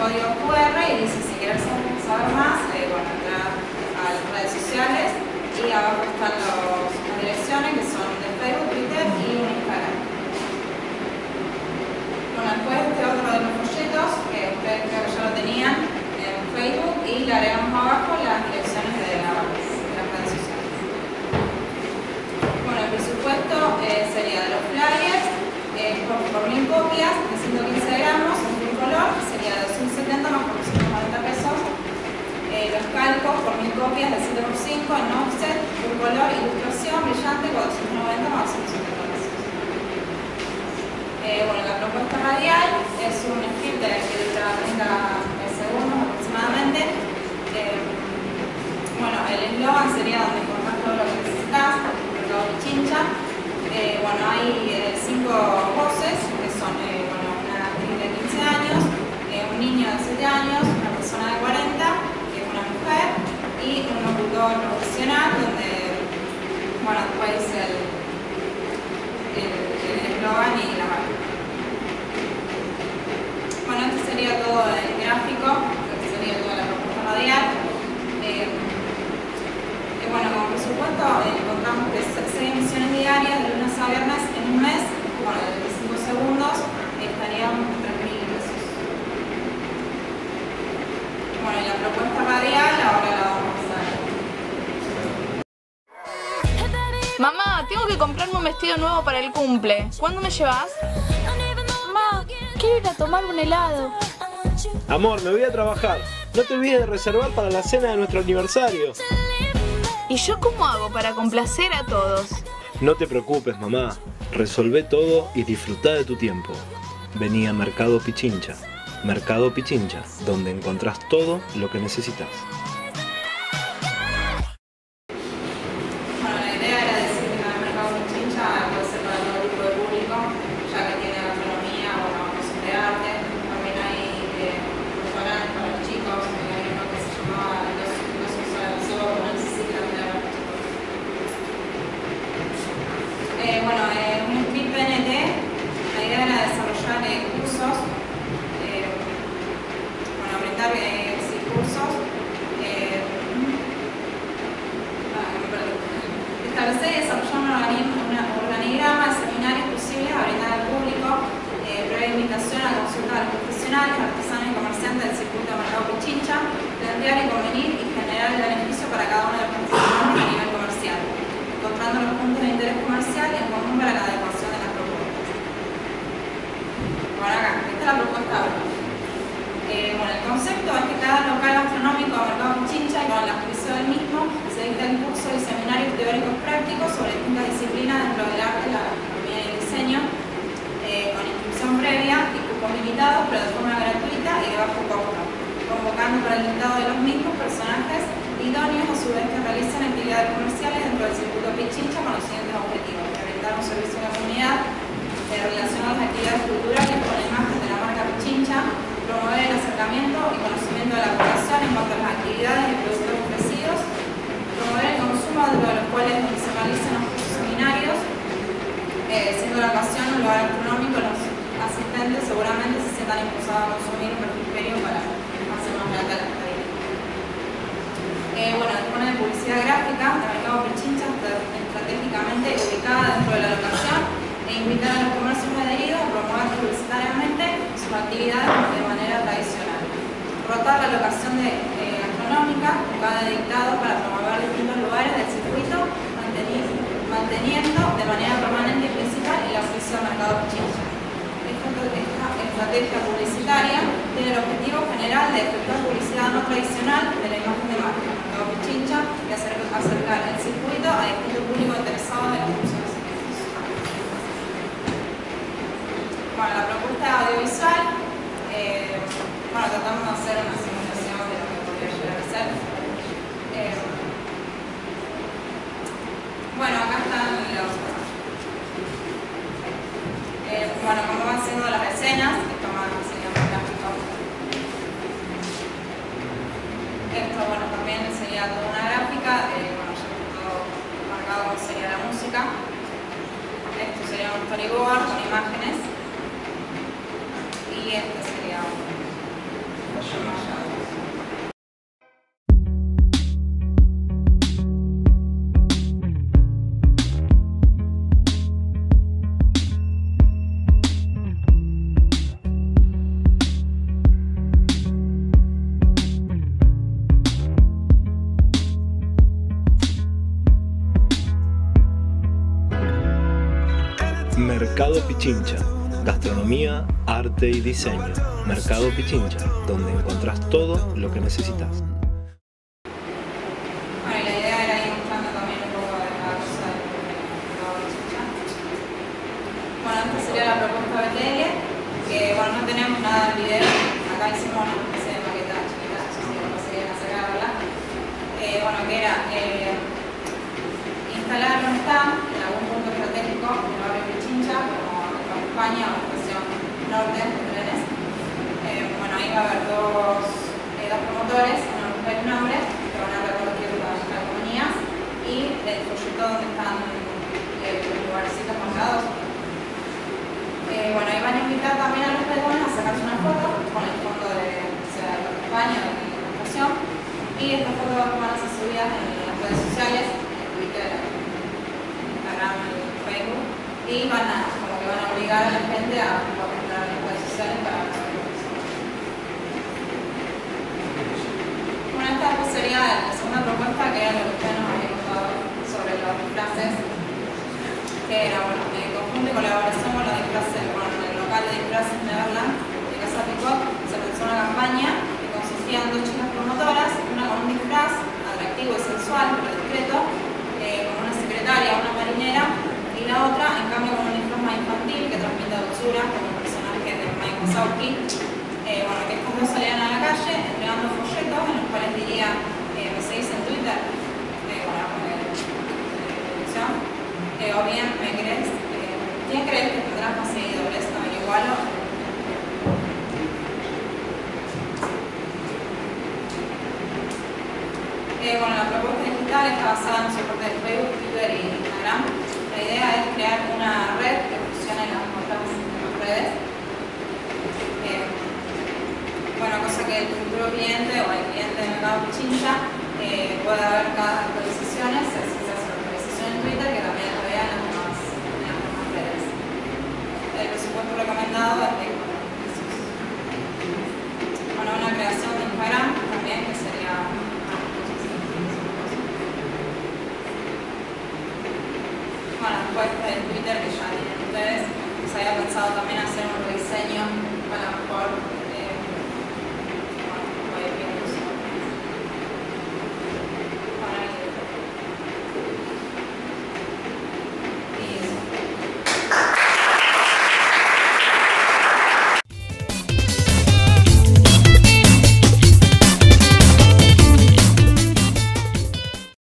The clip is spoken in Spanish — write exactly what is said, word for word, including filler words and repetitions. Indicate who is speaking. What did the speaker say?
Speaker 1: código Q R y dice si quieres saber más, eh, bueno, entrar a las redes sociales y abajo están los, las direcciones que son de Facebook, Twitter y Instagram. Bueno, después este otro de los folletos, que ustedes creo que ya lo tenían en Facebook, y le agregamos abajo las direcciones de, la, de las redes sociales. Bueno, el presupuesto eh, sería de los flyers eh, por, por mil copias de ciento quince gramos en full color, sería de doscientos setenta más cuatrocientos cuarenta pesos. Eh, los calcos por mil copias de siete por cinco en offset, full color, ilustración, brillante, cuatrocientos noventa más doscientos setenta pesos. Eh, bueno, la propuesta radial es un script que dura treinta segundos aproximadamente. Eh, bueno, el eslogan sería donde encontrás todo lo que necesitas, Mercado Pichincha. Eh, bueno, hay eh, cinco voces, que son eh, bueno, una actriz de quince años, eh, un niño de siete años, una persona de cuarenta, que es una mujer, y un locutor profesional, donde, bueno, después dice el el eslogan y la marca. Bueno, este sería todo el gráfico, este sería toda la propuesta radial. Eh, eh, bueno, como presupuesto eh, encontramos que seis emisiones diarias de lunes a viernes en un mes, bueno, de veinticinco segundos, estarían tres mil pesos. Bueno, y la propuesta radial ahora la vamos a pasar.
Speaker 2: Mamá, tengo que comprarme un vestido nuevo para el cumple. ¿Cuándo me llevas?
Speaker 3: Mamá, quiero ir a tomar un helado.
Speaker 4: Amor, me voy a trabajar. No te olvides de reservar para la cena de nuestro aniversario.
Speaker 2: ¿Y yo cómo hago para complacer a todos?
Speaker 4: No te preocupes, mamá. Resolvé todo y disfrutá de tu tiempo. Vení a Mercado Pichincha. Mercado Pichincha, donde encontrás todo lo que necesitas.
Speaker 1: Establecer y desarrollar un organigrama de seminarios posibles a brindar al público, eh, previa invitación a la consulta de los profesionales, artesanos y comerciantes del circuito de Mercado Pichincha, plantear y convenir y generar el beneficio para cada uno de los participantes a nivel comercial, encontrando los puntos de interés comercial en común para la adecuación de las propuestas. Bueno, acá, esta es la propuesta ahora. Eh, bueno, el concepto es que cada local gastronómico de Mercado Pichincha y con el auspicio del mismo se dicta el curso y seminarios teóricos prácticos sobre distintas disciplinas dentro del arte, la gastronomía y el diseño, eh, con inscripción previa y cupos limitados, pero de forma gratuita y de bajo costo, convocando para el listado de los mismos personajes idóneos a su vez que realicen actividades comerciales dentro del circuito Pichincha con los siguientes objetivos: brindar un servicio a la comunidad, eh, relacionar las actividades culturales con la imagen de la marca Pichincha, promover el acercamiento y conocimiento de la población en cuanto a las actividades y productos ofrecidos, promover el consumo dentro de los cuales se realizan los seminarios, eh, siendo la ocasión un lugar gastronómico, los asistentes seguramente se sientan impulsados a consumir un refrigerio para hacer más grata la estadía. Eh, bueno, dispone de publicidad gráfica de Mercado Pichincha estratégicamente ubicada dentro de la locación e invitar a los comercios adheridos a promover publicitariamente sus actividades de manera tradicional. Rotar la locación de, eh, gastronómica con cada dictado para promover distintos lugares del circuito, manteniendo, manteniendo de manera permanente y principal el auspicio del Mercado Pichincha. Esta, esta estrategia publicitaria tiene el objetivo general de efectuar publicidad no tradicional de la imagen de marca Mercado Pichincha y acercar, acercar el circuito a distinto público interesado en las funciones. Bueno, la propuesta audiovisual, eh, bueno, tratamos de hacer una simulación de lo que podría llegar a ser. Eh, bueno, acá están los... Eh, bueno, cómo van siendo las escenas, esto más diseño gráfico. Esto, bueno, también sería toda una gráfica, eh, bueno, ya está todo marcado cómo sería la música. Esto sería un storyboard con imágenes. Y este sería un
Speaker 4: Mercado Pichincha, gastronomía, arte y diseño. Mercado Pichincha, donde encontrás todo lo que necesitas.
Speaker 1: Bueno, la idea era ir mostrando también un poco de la cosa del mercado Pichincha. Bueno, esta sería la propuesta de tele, que bueno, no tenemos nada de video. Acá hicimos una especie de maqueta chiquita, si no conseguían acercarla. Eh, bueno, que era eh, instalar un stand en algún punto estratégico del barrio Pichincha, como en España o en estación norte de trenes. Eh, bueno, ahí va a haber dos, eh, dos promotores, uno mujer y un hombre, que van a recorrer las calcomanías y el proyecto donde están eh, los lugarcitos marcados. Eh, bueno, ahí van a invitar también a los peatones a sacarse una foto con el fondo de, o sea, de España o de la estación, y estas fotos van a ser subidas en las redes sociales, en Twitter, Instagram, Facebook, y van a, como que van a obligar a la gente a comprar las redes sociales para ver eso. Bueno, esta pues sería la segunda propuesta, que era lo que ustedes nos habían contado sobre los disfraces, que era, bueno, en conjunto y colaboración con los disfraces, con el local de disfraces Neverland de Casa Picot, se lanzó una campaña que consistía en dos chicas promotoras, una con un disfraz atractivo y sensual, pero discreto, eh, con una secretaria, una marinera, y la otra, en cambio, con un disfraz más infantil que transmite dulzura, como un personaje de Mike Wazowski. Eh, bueno, que estas dos salían a la calle entregando folletos en los cuales diría, eh, me seguís en Twitter, eh, bueno, eh, dirección, eh, o bien me crees, eh, ¿quién crees que tendrás más seguidores? No, igualo. Eh, bueno, la propuesta digital está basada en soporte de Facebook, Twitter y Instagram. La idea es crear una red que funcione en las otras redes. Eh, bueno, cosa que el futuro cliente o el cliente de Mercado Pichincha eh, pueda ver cada actualización, si se hace una actualización en Twitter, que también la vea en las demás, en las demás redes. El presupuesto recomendado es de cuatro pesos. Bueno, una creación de Instagram también, que sería bueno, después de Twitter, que ya tienen ustedes, se había pensado también hacer un rediseño para mejor